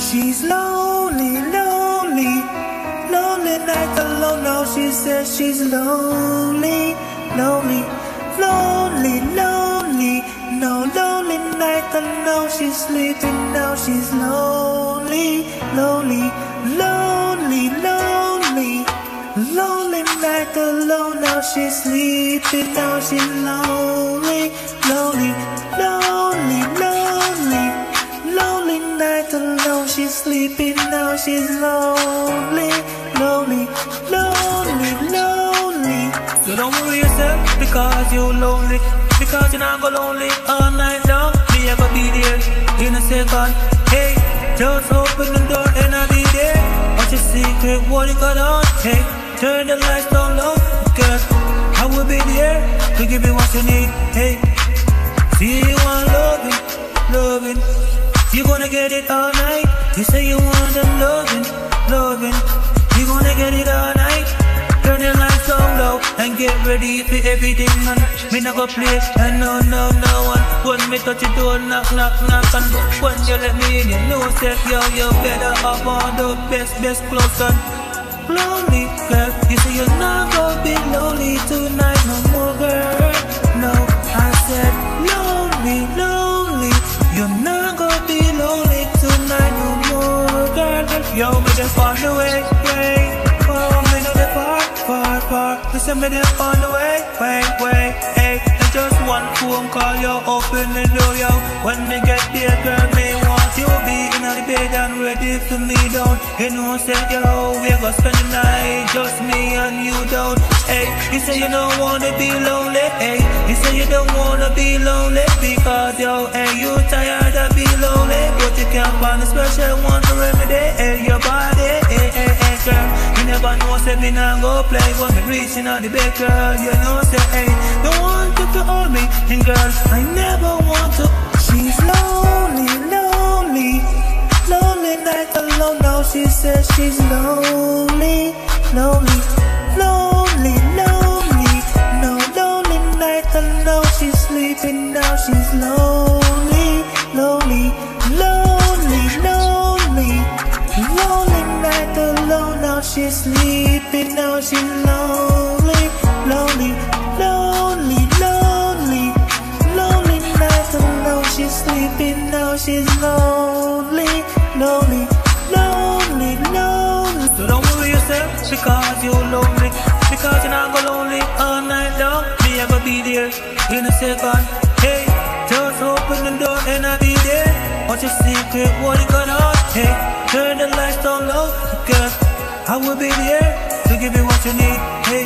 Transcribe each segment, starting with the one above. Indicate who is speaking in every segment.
Speaker 1: She's lonely, lonely, lonely night alone. Now she says she's lonely, lonely, lonely, lonely. No lonely night alone. She's sleeping now. She's lonely, lonely, lonely, lonely, lonely night alone. Now she's sleeping now. She's lonely, lonely, lonely, lonely. Lonely night alone, she's sleeping now, she's lonely, lonely, lonely, lonely. So don't worry yourself because you're lonely, because you're not go lonely all night long. Me ever be there in a second. Hey, just open the door and I'll be there. What's your secret, what you got on? Hey, turn the lights down low, girl, I will be there to give you what you need. Hey, see you want loving, loving. You gonna get it all night. You say you want the loving, loving. You gonna get it all night. Turn your lights down low and get ready for everything. And me not go play and no one. When me touch your door, knock, knock, knock. And when you let me in, you know say yo, you better up on the best clothes. And lonely girl, you say you're not gonna be lonely tonight no more, girl. No, I said lonely, lonely. You're not gonna be lonely tonight no more, girl. Yo, me them on the way. Oh, me know they far. Me say me them on the way. Hey, and just one phone call, you open the door, yo. When me get there, girl, me want you be in the bed and ready for me down. You know, say yo, we gonna spend the night, just me and you down. Hey, you say you don't wanna be lonely. Hey, you say you don't wanna be lonely because yo, hey, you tired of being lonely, but you can't find a special one to remedy. Hey, your body, hey, girl. You never know, say me not go play when me reaching out the bed, girl. You know, say hey, don't want you to hold me, and girl, I never want to. She's lonely, lonely, lonely night alone. Now she says she's lonely, lonely, lonely, lonely. No lonely night alone. She's sleeping now. She's lonely, lonely, lonely, lonely, lonely night alone. Now she's sleeping now. She's lonely, lonely, lonely, lonely, lonely night alone. She's sleeping now. She's lonely, lonely, lonely, lonely. So don't worry yourself because you're lonely, because you're not go lonely all night long. Me ever be there in a second. Hey, just open the door and I'll be there. What's your secret, what you got on? Hey, turn the lights down low, girl, I will be there to give you what you need. Hey,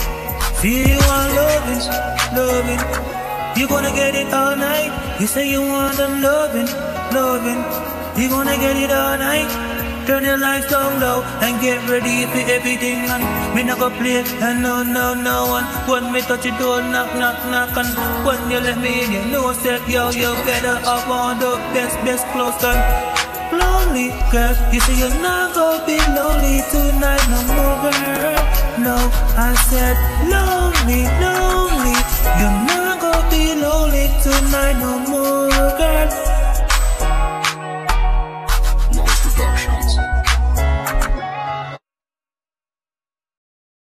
Speaker 1: see you want loving, loving. You gonna get it all night. You say you want the loving, loving. You gonna get it all night. Turn your lights down low and get ready for everything. And me not go play and no one. When me touch your door, knock, knock, knock. And when you let me in, you know say yo, you better up on the best clothes. And lonely girl, you say you're not gonna be lonely tonight no more, girl. No, I said lonely,